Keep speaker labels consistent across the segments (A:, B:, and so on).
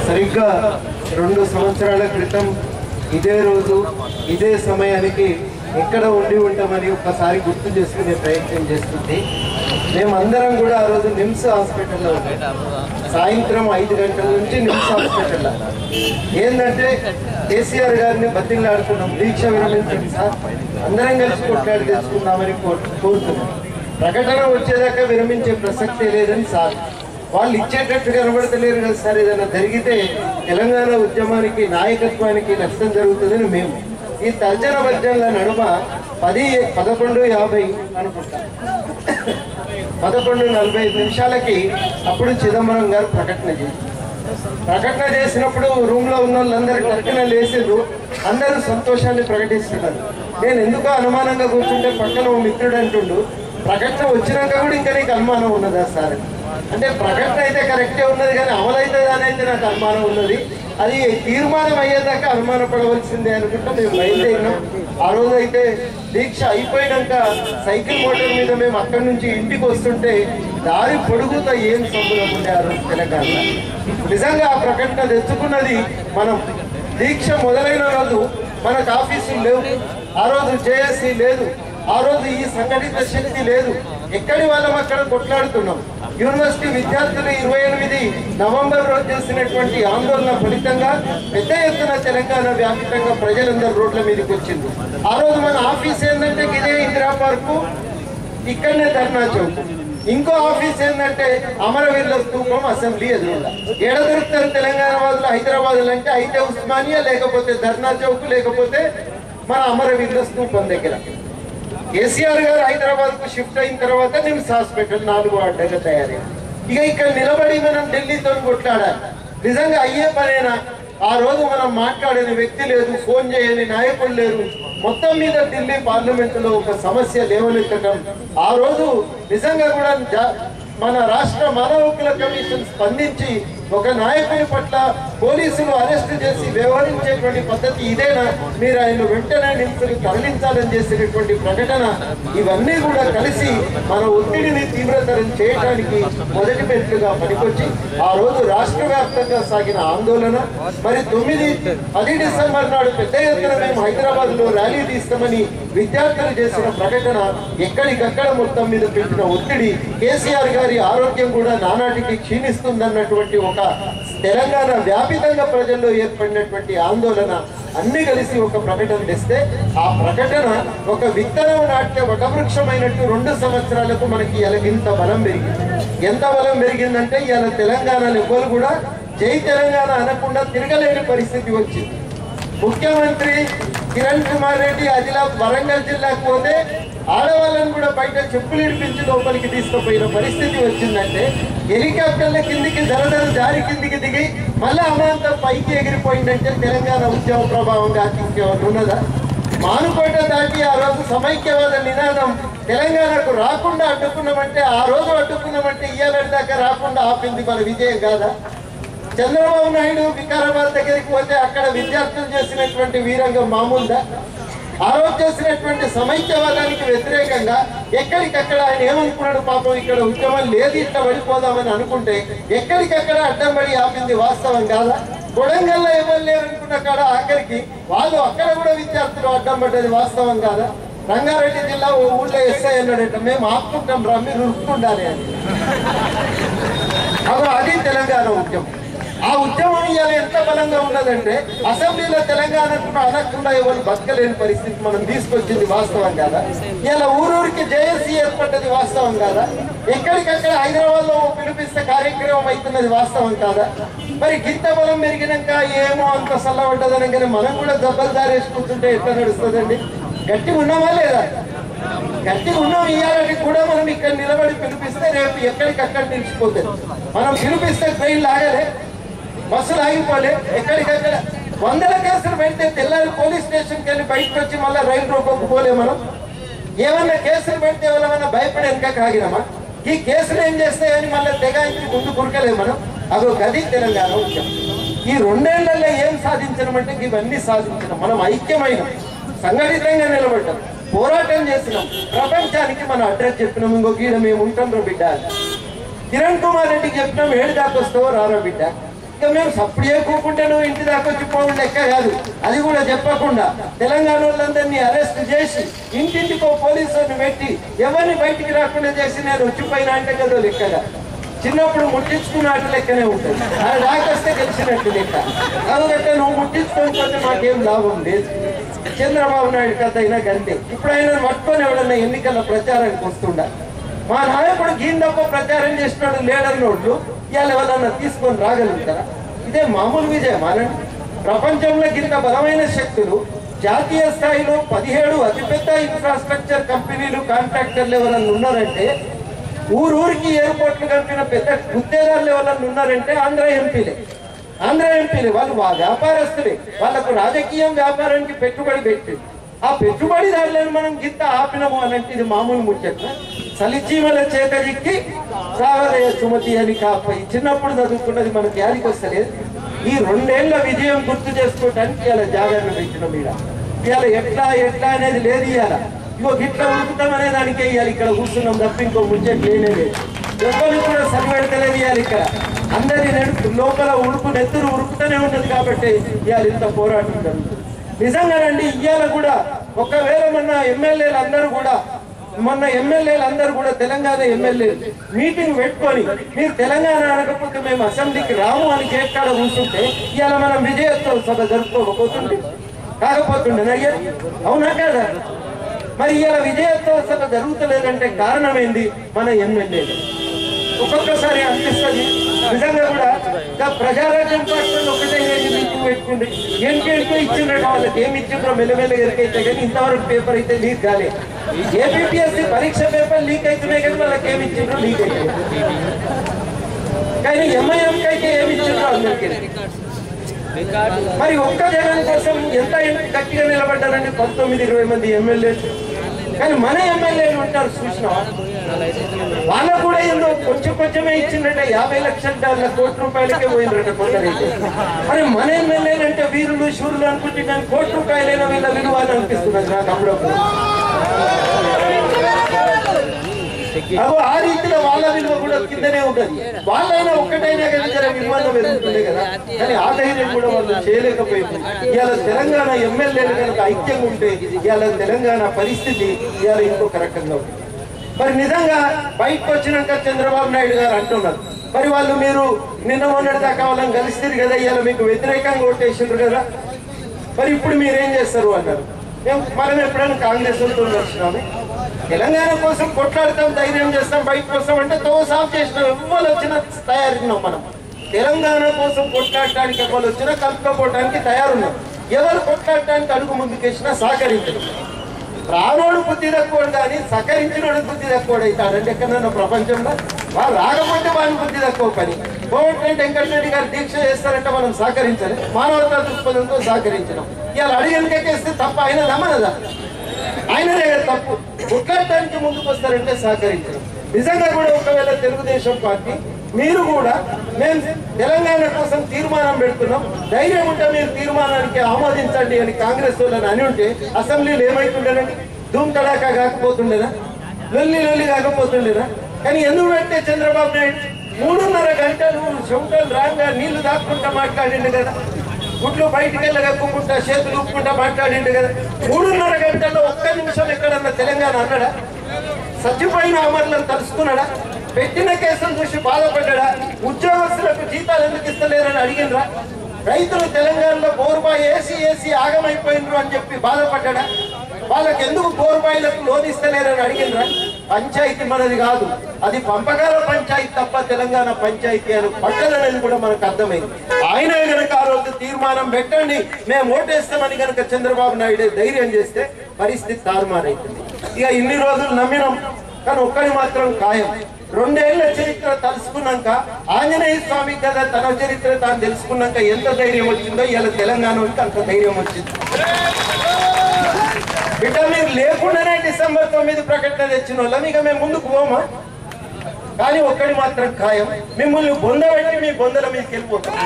A: సరిగ్గా 2 సంవత్సరాల క్రితం ఇదే రోజు ఇదే సమయానికి ఎక్కడ ఉండి ఉంటామని ఒకసారి గుర్తు చేసుకునే ప్రయత్నం చేస్తుంది. మేమందరం కూడా ఆ రోజు నిమ్స్ హాస్పిటల్లో ఉన్నాం. సాయంత్రం 5 గంటల నుంచి నిమ్స్ హాస్పిటల్లో ఏంటంటే కేసీఆర్ గారిని బతిలాడుతున్నాం, దీక్ష విరమించండి సార్, అందరం కలిసి కొట్లాడి తెచ్చుకుందామని కోరుతున్నాం. ప్రకటన వచ్చేదాకా విరమించే ప్రసక్తే లేదని సార్ వాళ్ళు ఇచ్చేటట్టు కనబడతలేరు కదా సార్. ఏదైనా జరిగితే తెలంగాణ ఉద్యమానికి నాయకత్వానికి నష్టం జరుగుతుందని మేము ఈ తర్జన భర్జనల నడుమ 11:50 అనుకుంటా 11:45 నిమిషాలకి అప్పుడు చిదంబరం గారు ప్రకటన చేసినప్పుడు రూమ్ లో ఉన్న వాళ్ళందరూ టక్కున లేచిండ్రు. అందరూ సంతోషాన్ని ప్రకటిస్తున్నారు. నేను ఎందుకో అనుమానంగా కూర్చుంటే పక్కన ఓ మిత్రుడు అంటుండు, ప్రకటన వచ్చినాక కూడా ఇంకా నీకు అనుమానం ఉన్నదా సార్ అంటే, ప్రకటన అయితే కరెక్టే ఉన్నది కానీ అమలవుతుందా అని అయితే నాకు అనుమానం ఉన్నది. అది తీర్మానం అయ్యేదాకా అనుమానపడవలసిందే అనుకుంటా మేము బయలుదేరినాం. ఆ రోజు అయితే దీక్ష అయిపోయినాక సైకిల్ మోటార్ మీద మేము అక్కడి నుంచి ఇంటికి వస్తుంటే దారి పొడుగుతో ఏం సంబులం ఉండే ఆ రోజు తెలంగాణ. నిజంగా ఆ ప్రకటన తెచ్చుకున్నది మనం. దీక్ష మొదలైన రోజు మనకు ఆఫీసులు లేవు, ఆ రోజు జేఏసీ లేదు, ఆ రోజు ఈ సంఘటిత శక్తి లేదు. ఎక్కడి వాళ్ళం అక్కడ కొట్లాడుతున్నాం. యూనివర్సిటీ విద్యార్థులు 28 నవంబర్ రోజు చేసినటువంటి ఆందోళన ఫలితంగా పెద్ద ఎత్తున తెలంగాణ వ్యాప్తంగా ప్రజలందరూ రోడ్ల మీదకి వచ్చింది. ఆ రోజు మన ఆఫీస్ ఏంటంటే ఇదే ఇందిరా పార్కు, ఇక్కడనే ధర్నా చౌక్. ఇంకో ఆఫీస్ ఏంటంటే అమరవీరుల స్తూపం, అసెంబ్లీ ఎదురుగా. ఏడ దొరుకుతారు తెలంగాణ వాళ్ళు హైదరాబాద్ అంటే అయితే ఉస్మానియా, లేకపోతే ధర్నా చౌక్, లేకపోతే మన అమరవీరుల స్తూపం దగ్గర. కేసీఆర్ గారు హైదరాబాద్ కు షిఫ్ట్ అయిన తర్వాత నిమ్స్ హాస్పిటల్ 4వ అడ్డగా తయారైంది. ఇక ఇక్కడ నిలబడి మనం ఢిల్లీతో కొట్లాడాలి. నిజంగా అయ్యే పనేనా? ఆ రోజు మనం మాట్లాడని వ్యక్తి లేదు, ఫోన్ చేయని నాయకులు లేరు. మొత్తం మీద ఢిల్లీ పార్లమెంటులో ఒక సమస్య లేవనెత్తడం ఆ రోజు నిజంగా కూడా మన రాష్ట్ర మానవ హక్కుల కమిషన్ స్పందించి ఒక నాయకుని పట్ల పోలీసులు అరెస్ట్ చేసి వ్యవహరించేటువంటి పద్ధతి ఇదేనా, మీరు ఆయన వెంటనే నిమ్స్కి తరలించాలని చేసినటువంటి ప్రకటన, ఇవన్నీ కూడా కలిసి మన ఒత్తిడిని తీవ్రతరం చేయడానికి మొదటి మెట్టుగా పనికొచ్చి ఆ రోజు రాష్ట్ర వ్యాప్తంగా సాగిన ఆందోళన, మరి 9-10 డిసెంబర్ నాడు పెద్ద ఎత్తున మేము హైదరాబాద్ లో ర్యాలీ తీస్తామని విద్యార్థులు చేసిన ప్రకటన, ఎక్కడికక్కడ మొత్తం మీద పెట్టిన ఒత్తిడి, కేసీఆర్ గారి ఆరోగ్యం కూడా నానాటికి క్షీణిస్తుందన్నటువంటి ఒక తెలంగాణ వ్యాపితంగా ప్రజల్లో ఏర్పడినటువంటి ఆందోళన అన్ని కలిసి ఒక ప్రకటన తెస్తే, ఆ ప్రకటన ఒక విత్తనం నాట్య వటవృక్షమైనట్టు 2 సంవత్సరాలకు మనకి ఇలా ఇంత బలం పెరిగింది. ఎంత బలం పెరిగిందంటే ఇలా తెలంగాణలో ఎవరు కూడా జై తెలంగాణ అనకుండా తిరగలేని పరిస్థితి వచ్చింది. ముఖ్యమంత్రి కిరణ్ కుమార్ రెడ్డి వరంగల్ జిల్లాకు పోతే ఆడవాళ్ళని కూడా బయట చెప్పులు ఇడిపించి లోపలికి తీసుకుపోయిన పరిస్థితి వచ్చిందంటే, హెలికాప్టర్ల కిందికి జారి కిందికి దిగి మళ్ళీ అమాంతం పైకి ఎగిరిపోయిందంటే తెలంగాణ ఉద్యమ ప్రభావంగా ఇంకేమైనా ఉన్నదా? మానుకోట దాటి ఆ రోజు సమైక్యవాద నినాదం తెలంగాణకు రాకుండా అడ్డుకున్నామంటే, ఆ రోజు అడ్డుకున్నామంటే ఇయ్యాల దాకా రాకుండా ఆపింది మన విజయం కాదా? చంద్రబాబు నాయుడు వికారాబాద్ దగ్గరికి పోతే అక్కడ విద్యార్థులు చేసినటువంటి వీరంగం మామూలుదా? ఆ రోజు చేసినటువంటి సమైక్యవాదానికి వ్యతిరేకంగా ఎక్కడికక్కడ ఆయన ఏమనుకున్నాడు, పాపం ఇక్కడ ఉద్యమం లేదు ఇట్లా పడిపోదామని అనుకుంటే ఎక్కడికక్కడ అడ్డం పడి ఆపింది వాస్తవం కాదా? కొడంగల్లో ఎవరు లేరనుకున్న కాడ ఆఖరికి వాళ్ళు అక్కడ కూడా విద్యార్థులు అడ్డం పడ్డది వాస్తవం కాదా? రంగారెడ్డి జిల్లా ఓ ఊళ్ళో ఎస్ఐ అన్నాడట, మేము ఆపుకుంటాం రా, మీరు ఉరుక్కుండాలి అని. అది తెలంగాణ ఉద్యమం. ఆ ఉద్యమం ఇవాళ ఎంత బలంగా ఉన్నదంటే అసెంబ్లీలో తెలంగాణకు అనకుండా ఎవరు బతకలేని పరిస్థితి మనం తీసుకొచ్చింది వాస్తవం కాదా? ఇలా ఊరూరికి జేఏసీ ఏర్పడ్డది వాస్తవం కాదా? ఎక్కడికక్కడ హైదరాబాద్ లో పిలిపిస్తే కార్యక్రమం అవుతున్నది వాస్తవం కాదా? మరి గింత బలం పెరిగినాక ఏమో అంత సల్లబడ్డదనగానే మనం కూడా దెబ్బలు దారేసుకుంటుంటే ఎట్లా నడుస్తుందండి? గట్టిగా ఉన్నామా లేదా? గట్టిగా ఉన్నాం. ఇయ్యాలని కూడా మనం ఇక్కడ నిలబడి పిలిపిస్తే రేపు ఎక్కడికక్కడ నిలిచిపోతుంది. మనం పిలిపిస్తే ట్రైన్ లాగలే, బస్సులు ఆగిపోలే, ఎక్కడికక్కడ 100 కేసులు పెడితే తెల్లారి పోలీస్ స్టేషన్కి వెళ్ళి బయటకు వచ్చి మళ్ళీ రైలు రోడ్డుకు పోలే. మనం ఏమన్నా కేసులు పెడితే ఎవరైనా భయపడి వెనక కాగినామా? ఈ కేసులు ఏం చేస్తాయని మళ్ళీ తెగాయించి ముందు కురకలే మనం. అదో గది తెలంగాణ ఉద్యమం. ఈ 2 ఏళ్లలో ఏం సాధించడమంటే ఇవన్నీ సాధించడం. మనం ఐక్యమైన సంఘటితంగా నిలబడ్డాం, పోరాటం చేసినాం, ప్రపంచానికి మనం అడ్రస్ చెప్పినాం. ఇంకో గీడ మేము ఉంటాం రా బిడ్డ. కిరణ్ కుమార్ రెడ్డికి చెప్పినాం, 7 దాకా వస్తావో రారా బిడ్డ. ఇక మేము సప్పుడు చేయకుంటే నువ్వు ఇంటి దాకా వచ్చి పోవడం లెక్క కాదు. అది కూడా చెప్పకుండా తెలంగాణ వాళ్ళందరినీ అరెస్ట్ చేసి ఇంటింటికో పోలీసులను పెట్టి ఎవరిని బయటికి రాకుండా చేసి నేను వచ్చిపోయినా అంటే కదా లెక్కగా. చిన్నప్పుడు ముట్టించుకున్నట్టు లెక్కనే ఉంటుంది, అది రాకొస్తే గెలిచినట్టు లెక్క. కాబట్టి నువ్వు ముట్టించుకోకపోతే మాకేం లాభం లేదు. చంద్రబాబు నాయుడు కథ అయినా గంతే. ఇప్పుడు ఆయన పట్టుకొని ఎవడన్నా ఎన్నికల ప్రచారానికి వస్తుండా. మా నాయకుడు గీందప్ప ప్రచారం చేసినాడు లేడన్నోళ్ళు ఇవాళ ఎవరన్నా తీసుకొని రాగలుగుతారా? ఇదే మామూలు విజయం అనండి. ప్రపంచంలో ఇంత బలమైన శక్తులు జాతీయ స్థాయిలో 17 అతిపెద్ద ఇన్ఫ్రాస్ట్రక్చర్ కంపెనీలు కాంట్రాక్టర్లు ఎవరన్నా ఉన్నారంటే, ఊరూరికి ఎయిర్పోర్ట్లు కలిపిన పెద్ద గుత్తేదారులు ఎవరన్నా ఉన్నారంటే ఆంధ్ర ఎంపీలే. వాళ్ళు వ్యాపారస్తులే. వాళ్ళకు రాజకీయం వ్యాపారానికి పెట్టుబడి పెట్టి ఆ పెట్టుబడిదారులను మనం గిత్త ఆపినము అనంటే ఇది మామూలు ముచ్చట్ల. సలిచీమల చేత చిక్కి సాగదయ సుమతి అని కాపై చిన్నప్పుడు చదువుకున్నది మనకి యాదికి వస్తలేదు. ఈ 2 ఏళ్ల విజయం గుర్తు చేసుకోవటానికి ఇలా జాగ్రత్త పెట్టిన మీద ఇవాళ ఎట్లా అనేది లేదు. ఇవాళ ఇగో గిట్లా ఉరుకుతామనే దానికే ఇవాళ ఇక్కడ కూర్చున్నాం తప్ప ఇంకో ముచ్చట్లు లేనే లేదు. ఎవరిని కూడా సరిపెడతలేదు ఇవాళ. ఇక్కడ అందరి లోపల నెత్తురు ఉరుకుతూనే ఉన్నది కాబట్టి ఇవాళ ఇంత పోరాటం జరుగుతుంది. నిజంగానండి ఇవాళ కూడా ఒకవేళ మొన్న ఎమ్మెల్యేలు అందరూ కూడా తెలంగాణ ఎమ్మెల్యేలు మీటింగ్ పెట్టుకొని మీరు తెలంగాణ అనకపోతే మేము అసెంబ్లీకి రాము అని కేట్కాడ కూర్చుంటే ఇవాళ మనం విజయోత్సవ సభ జరుపుకోకపోతుండే కాకపోతుండే. అవునా కదా? మరి ఇవాళ విజయోత్సవ సభ జరుగుతలేదంటే కారణం ఏంది? మన ఎమ్మెల్యేలు. ఒక్కొక్కసారి అనిపిస్తుంది నిజంగా కూడా ప్రజారాజ్యం పార్టీలు ఒకటే మీటింగ్ పెట్టుకుంటే ఏంటో ఇచ్చిండ్రట. వాళ్ళకి ఏమి ఇచ్చిండ్రో మెల్లమెల్ల ఎరికైతే కానీ ఇంతవరకు పేపర్ అయితే లీక్ కాలే. ఏపీఎస్సీ పరీక్ష పేపర్ లీక్ అవుతున్నాయి కానీ వాళ్ళకి ఏమి ఇచ్చిండ్రో లీక్ అయితే. కానీ ఎంఐఎంకి అయితే ఏమి ఇచ్చిండ్రో అందరికీ. మరి ఒక్క జగన్ కోసం ఎంత గట్టిగా నిలబడ్డారండి 19-20 మంది ఎమ్మెల్యేలు. కానీ మన ఎమ్మెల్యేలు ఉంటారు చూసిన వాళ్ళకు కూడా ఏందో కొంచెమే ఇచ్చిందట. 50 లక్షల కోట్ల రూపాయలకే పోయిందట కొందరైతే. మరి మన ఎమ్మెల్యేలు అంటే వీరులు శూరులు అనుకుంటే కానీ కోటి రూపాయలైనా వీళ్ళ విలువ అని అనిపిస్తున్నది నాకు అప్పుడప్పుడు. ఆ రీతిలో వాళ్ళ విలువ కూడా కిందనే ఉంటుంది. వాళ్ళైనా ఒక్కటైనా కానీ జర విలువలో వెళ్తుండే కదా. కానీ ఆ ధైర్యం కూడా వాళ్ళు చేయలేకపోయింది. ఇవాళ తెలంగాణ ఎమ్మెల్యేలు కనుక ఐక్యంగా ఉంటే ఇవాళ తెలంగాణ పరిస్థితి ఇవాళ ఇంకొక రకంగా ఉంది. మరి నిజంగా బయటకు వచ్చినాక చంద్రబాబు నాయుడు గారు అంటున్నారు మరి వాళ్ళు మీరు నిన్న మొన్నటి దాకా వాళ్ళని కలిస్తారు కదా, ఇవాళ మీకు వ్యతిరేకంగా ఓటేసారు కదా, మరి ఇప్పుడు మీరేం చేస్తారు అన్నారు. మనం ఎప్పుడైనా కాంగ్రెస్ వాళ్ళతో వచ్చినాము, తెలంగాణ కోసం కొట్లాడతాం, ధైర్యం చేస్తాం, బయటకు వస్తాం అంటే తోసాఫ్ చేసినాం. ఎవరు వచ్చినా తయారున్నాం. మనం తెలంగాణ కోసం కొట్లాడటానికి ఎవరు వచ్చినా కలుపుకోవడానికి తయారున్నాం. ఎవరు కొట్లాడటానికి అడుగు ముందుకేసినా సహకరించడం. రానోడు బుద్ధి తక్కువ కానీ సహకరించినోడు బుద్ధి తక్కువ అవుతాడంటే ఎక్కడన్నా ప్రపంచంలో. వాళ్ళు రాకపోతే వాళ్ళని బుద్ధి తక్కువ పని. కోమటిరెడ్డి వెంకటరెడ్డి గారు దీక్ష చేస్తారంటే మనం సహకరించాలి, మానవతా దృక్పథంతో సహకరించడం. ఇవాళ అడిగనికేస్తే తప్ప ఆయన దమ్మనదా, ఆయనదే తప్పు. కొట్లాడటానికి ముందుకు వస్తారంటే సహకరించడం. నిజంగా కూడా ఒకవేళ తెలుగుదేశం పార్టీ మీరు కూడా మేము తెలంగాణ కోసం తీర్మానం పెడుతున్నాం, ధైర్యం ఉంటే మీరు తీర్మానానికి ఆమోదించండి అని కాంగ్రెస్ వాళ్ళని అని ఉంటే అసెంబ్లీలో ఏమైతుండేనండి? ధూమ్ తడాకా కాకపోతుండేనా? లొల్లి కాకపోతుండేనా? కానీ ఎందుకు అంటే చంద్రబాబు నాయుడు 3.5 గంటలు చెమటలు రాగా నీళ్లు దాక్కుంటా మాట్లాడిండు కదా, గుడ్లు బయటికి వెళ్ళగక్కుంటా చేతులు ఊపుకుంటా మాట్లాడిండు కదా. 3.5 గంటల్లో ఒక్క నిమిషం ఎక్కడన్నా తెలంగాణ అన్నాడా? చచ్చిపోయిన అమరులను తలుసుకున్నాడా? పెట్టిన కేసులు చూసి బాధపడ్డా? ఉద్యోగస్తులకు జీతాలు ఎందుకు ఇస్తలేరని అడిగినరా? రైతులు తెలంగాణలో బోర్బాయి ఏసీ ఆగమైపోయినరు అని చెప్పి బాధపడ్డా? వాళ్ళకి ఎందుకు బోర్బాయిలకు లోన్ ఇస్తలేరని అడిగినరా? పంచాయతీ మనది కాదు, అది పంపకాల పంచాయతీ తప్ప తెలంగాణ పంచాయతీ అని పట్టదనేది కూడా మనకు అర్థమైంది. ఆయన కనుక ఆ రోజు తీర్మానం పెట్టండి మేము ఓటేస్తామని కనుక చంద్రబాబు నాయుడు ధైర్యం చేస్తే పరిస్థితి తారుమారైతుంది. ఇక ఇన్ని రోజులు నమ్మినాం, కానీ ఒక్కడి మాత్రం ఖాయం. 2 ఏళ్ల చరిత్ర తెలుసుకున్నాక ఆంజనేయ స్వామి కదా తన చరిత్ర తాను తెలుసుకున్నాక ఎంత ధైర్యం వచ్చిందో ఇలా తెలంగాణకి అంత ధైర్యం వచ్చింది. బిడ్డ మీరు లేకుండానే డిసెంబర్ 9 ప్రకటన తెచ్చిన వాళ్ళం ఇక మేము ముందుకు పోమా? కానీ ఒక్కడి మాత్రం ఖాయం, మిమ్మల్ని బొందబెట్టి మీ బొందల మీదకి వెళ్ళిపోతాం.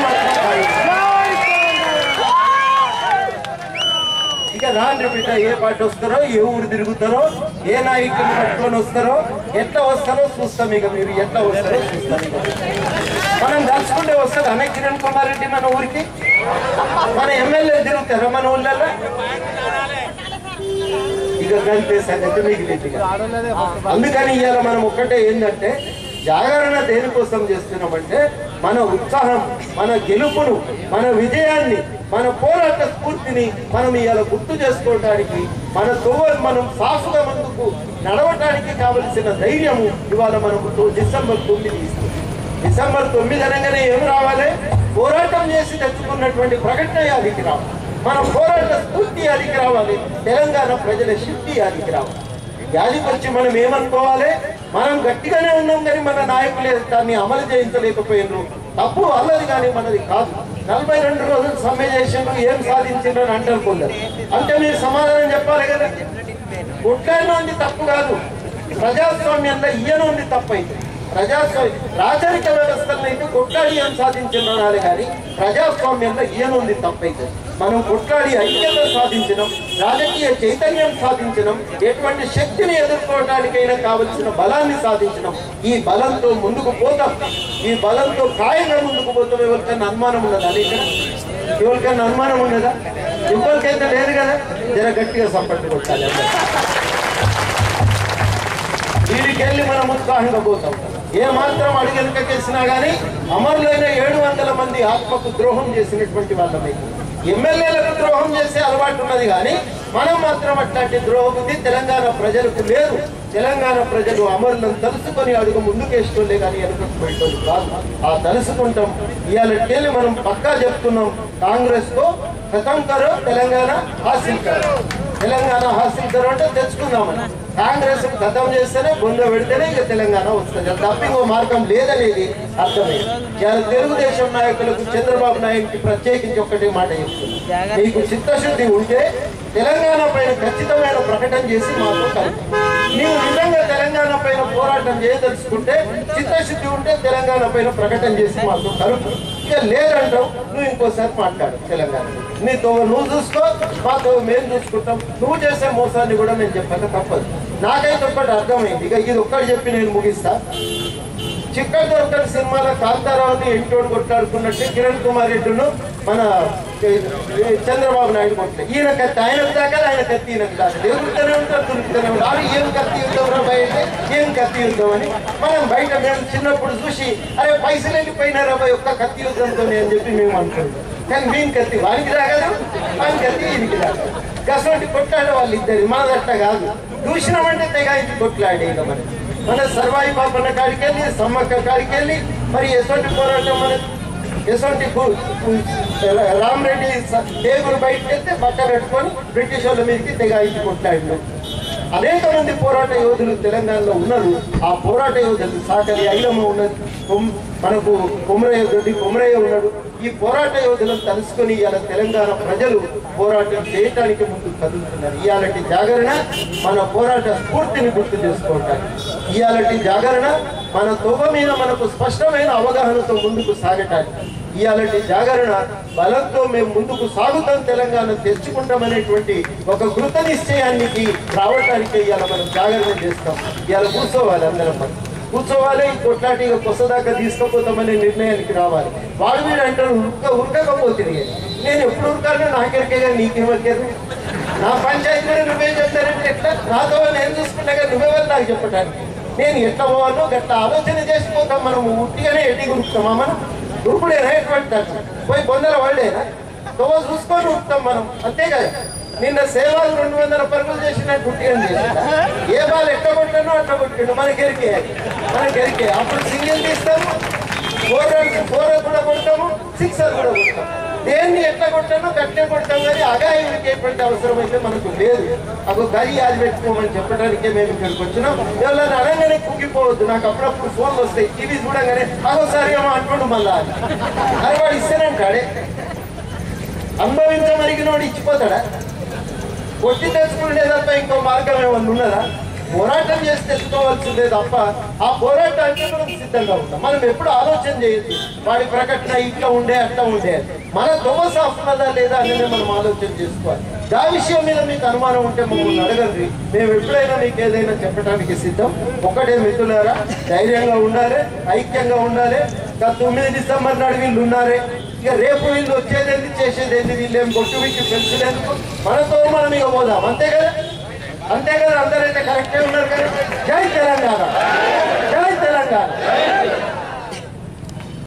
A: ఇక రాండ్రి బిడ్డ ఏ పార్టీ వస్తారో, ఏ ఊరు తిరుగుతారో, ఏ నాయకులు పట్టుకొని వస్తారో, ఎట్లా వస్తారో చూస్తాం. ఇక మీరు ఎట్లా వస్తారో చూస్తాం. మనం తలుచుకుంటే వస్తుంది అనే కిరణ్ కుమార్ రెడ్డి మన ఊరికి? మన ఎమ్మెల్యే తిరుగుతారా మన ఊళ్ళల్లో? ఇక కలిపే సంగతి మిగిలింది. అందుకని ఇవాళ మనం ఒక్కటే ఏంటంటే, జాగరణ దేనికోసం చేస్తున్నామంటే మన ఉత్సాహం, మన గెలుపును, మన విజయాన్ని, మన పోరాట స్ఫూర్తిని మనం ఇవాళ గుర్తు చేసుకోవడానికి, మన మనం సాఫ్గా ముందుకు నడవటానికి కావలసిన ధైర్యము ఇవాళ మనకు డిసెంబర్ 9 ఇస్తుంది. డిసెంబర్ 9 అనగానే ఏం రావాలి? పోరాటం చేసి తెచ్చుకున్నటువంటి ప్రకటన అదికి రావాలి, మన పోరాట స్ఫూర్తి అదికి రావాలి, తెలంగాణ ప్రజల శక్తి అదికి రావాలి. యాదికి వచ్చి మనం ఏమనుకోవాలి? మనం గట్టిగానే ఉన్నాం కానీ మన నాయకులే దాన్ని అమలు చేయించలేకపోయినారు. తప్పు వాళ్ళది కానీ మనది కాదు. 42 రోజులు సమ్మె చేసిండ్రు, ఏం సాధించిండ్రు అని అంటారు కొందరు. అంటే మీరు సమాధానం చెప్పాలి కదా. కొట్లాడినోంది తప్పు కాదు, ప్రజాస్వామ్యంలో ఈయనోంది తప్పు అయితే. రాజరిక వ్యవస్థలను అయితే కొట్లాడి ఏం సాధించినాలి కానీ ప్రజాస్వామ్యంలో ఈయనుంది తప్పైతే. మనం కొట్లాడి ఐక్యత సాధించడం, రాజకీయ చైతన్యం సాధించడం, ఎటువంటి శక్తిని ఎదుర్కోవడానికైనా కావలసిన బలాన్ని సాధించడం. ఈ బలంతో ముందుకు పోతాం, ఈ బలంతో ఖాయంగా ముందుకు పోతాం. ఎవరికైనా అనుమానం ఉన్నదా? ఇక్కడ ఎవరికైనా అనుమానం ఉన్నదా? ఎవరికైతే లేదు కదా. జర గట్టిగా సంపర్క కొట్టాలి. వీడికెళ్ళి మనం ఉత్సాహంగా పోతాం. ఏ మాత్రం అడిగెనకేసినా కానీ అమరులైన 700 మంది ఆత్మకు ద్రోహం చేసినటువంటి వాళ్ళమే. ఎమ్మెల్యేలకు ద్రోహం చేసే అలవాటు ఉన్నది కానీ మనం మాత్రం అట్లాంటి ద్రోహం తెలంగాణ ప్రజలకు లేదు. తెలంగాణ ప్రజలు అమరులను తలుసుకొని అడుగు ముందుకేసుకోలే కానీ వెనుకకు పెట్టదు కాదు. ఆ తలుసుకుంటాం. ఇవాళకెళ్ళి మనం పక్కా చెప్తున్నాం, కాంగ్రెస్ తో ఖతం కరో, తెలంగాణ హాసిల్ కరో. తెలంగాణ హాసిల్ కరో అంటే తెచ్చుకుందామని. కాంగ్రెస్ ఖతం చేస్తేనే, బొంద పెడితేనే ఇక తెలంగాణ వస్తుంది. తప్ప ఇంకో మార్గం లేదనేది అర్థమైంది. ఇవాళ తెలుగుదేశం నాయకులకు, చంద్రబాబు నాయుడికి ప్రత్యేకించి ఒక్కటే మాట చెప్తుంది, మీకు చిత్తశుద్ధి ఉంటే తెలంగాణ పైన ఖచ్చితమైన ప్రకటన చేసి మాతో కలిపి, నీవు నిజంగా తెలంగాణ పైన పోరాటం చేయదలుచుకుంటే, చిత్తశుద్ధి ఉంటే తెలంగాణ పైన ప్రకటన చేసి మాతో కలుపు. ఇక లేదంటావు, నువ్వు ఇంకోసారి మాట్లాడు. తెలంగాణ నీతో నువ్వు చూసుకో, మాతో మేము చూసుకుంటాం. నువ్వు చేసే మోసాన్ని కూడా నేను చెప్పక తప్పదు. నాకైతే ఒక్కటి అర్థమైంది. ఇక ఇది ఒక్కటి చెప్పి నేను ముగిస్తా. చిక్కటి దొరకని సినిమాలో కాంతారావుని ఎంటోడు కొట్లాడుకున్నట్టు కిరణ్ కుమార్ రెడ్డిను మన చంద్రబాబు నాయుడు కొట్టలేదు. ఈయన కత్తి ఆయనకు దాకా, ఆయన కత్తి ఈయనకు దాకా. దొరుకుతూనే ఉంటారు, దొరుకుతూనే ఉంటారు. ఏం కత్తి యుద్ధం రా బయట, ఏం కత్తి యుద్ధం అని మనం బయట మేము చిన్నప్పుడు చూసి, అరే పైసలు వెళ్ళిపోయినారా ఒక్క కత్తి యుద్ధంతో అని చెప్పి మేము అనుకుంటాం. కానీ వీని కత్తి వానికి రాగదు, వాని కత్తి ఈయనకి రాగదు. అటువంటి కొట్లాడే వాళ్ళు ఇద్దరు, మనది అట్లా కాదు. దూషణమంటే తెగాయించి కొట్లాడే. ఇక మన సర్వాయి పాపన్న కాడికి వెళ్ళి, సమ్మక్క కాడికి వెళ్ళి, మరి ఎటువంటి పోరాటం మన ఎటువంటి రామరెడ్డి టేబుల్ బయటకు వెళ్తే బట్ట పెట్టుకొని బ్రిటిష్ వాళ్ళ మీదకి తెగాయించి కొట్లాడినాం. అనేక మంది పోరాట యోధులు తెలంగాణలో ఉన్నారు. ఆ పోరాట యోధులు సాకలి ఐలమ్మ ఉన్నది, మనకు కొమరయ్య ఉన్నాడు. ఈ పోరాట యోధులను తలుసుకొని ఇవాళ తెలంగాణ ప్రజలు పోరాటం చేయటానికి ముందుకు కదులుతున్నారు. ఇవాళటి జాగరణ మన పోరాట స్ఫూర్తిని గుర్తు చేసుకోవటానికి, ఇవాళటి జాగరణ మన తోవ మీద మనకు స్పష్టమైన అవగాహనతో ముందుకు సాగటానికి, ఇవాళటి జాగరణ బలంతో మేము ముందుకు సాగుతాం, తెలంగాణ తెచ్చుకుంటామనేటువంటి ఒక కృత నిశ్చయానికి రావటానికి ఇవాళ మనం జాగరణ చేస్తాం. ఇవాళ కూర్చోవాలి, అందరం మనం కూర్చోవాలి. ఈ కొట్లాటి కొసదాకా తీసుకుపోతామనే నిర్ణయానికి రావాలి. వాడు మీరు అంటారు ఉరకకపోతే నేను ఎప్పుడు ఉరకాలో నాకెరికే కానీ నీకేమరికారు? నా పంచాయతీ నువ్వే చెప్తారంటే ఎట్లా? నాతో నేను చూసుకున్నా కానీ నువ్వెవరు నాకు చెప్పడానికి? నేను ఎట్లా పోవాలో గట్లా ఆలోచన చేసిపోతాం. మనం ఉట్టిగానే ఎట్టి ఉరుకుతామా? మనం ఉరుకుడేనా? ఎటువంటి పోయి బొందల వాళ్ళేనా? తోవ చూసుకొని ఉరుకుతాం మనం, అంతే కదా. నిన్న సేవలు 200 పరుగులు చేసినట్టు ఉట్టిగా చేసిన ఏ బాల్ ఎట్లా కొట్టానో అట్లా కొట్టాడు. మనకెరికే అప్పుడు సింగిల్ తీస్తాము, 4 కూడా కొడతాము, 6 కూడా కొడతాము. దేన్ని ఎట్లా కొట్టానో గట్టే కొట్టాం. కానీ అగాయానికి ఎటువంటి అవసరం అయితే మనకు లేదు. అగో గది అది పెట్టుకోమని చెప్పడానికే మేము ఇక్కడికి వచ్చినాం. ఎవరైనా అనగానే కుంగిపోవద్దు. నాకు అప్పుడప్పుడు ఫోన్లు వస్తాయి, టీవీ చూడగానే అదోసారి ఏమో అంటుండు మళ్ళా అని. అది వాడు ఇస్తేనంటాడే, అనుభవించమరిగినోడు ఇచ్చిపోతాడా? కొట్టి తెచ్చుకునే తప్ప ఇంకో మార్గం ఏమన్నా ఉన్నదా? పోరాటం చేసి తెచ్చుకోవాల్సిందే తప్ప ఆ పోరాటానికి మనం సిద్ధంగా ఉంటాం. మనం ఎప్పుడు ఆలోచన చేయొద్దు వాడి ప్రకటన ఇట్లా ఉండే అట్లా ఉండే, మన దొంగ సాఫ్ట్వేర్ లేదా అనేది మనం ఆలోచన చేసుకోవాలి. ఆ విషయం మీద మీకు అనుమానం ఉంటే మమ్మల్ని అడగండి, మేము ఎప్పుడైనా మీకు ఏదైనా చెప్పడానికి సిద్ధం. ఒకటే మిత్రులారా, ధైర్యంగా ఉండాలి, ఐక్యంగా ఉండాలి. 9 డిసెంబర్ నాడు వీళ్ళు ఉన్నారే, ఇక రేపు వీళ్ళు వచ్చేదేంది చేసేదేంది, వీళ్ళు ఏం గొట్టు విట్టి పెంచలేందుకు, మనతో మనం ఇక పోదాం. అంతే కదా, అంతే కదా, అందరైతే కరెక్టే ఉన్నారు కదా. జై తెలంగాణ.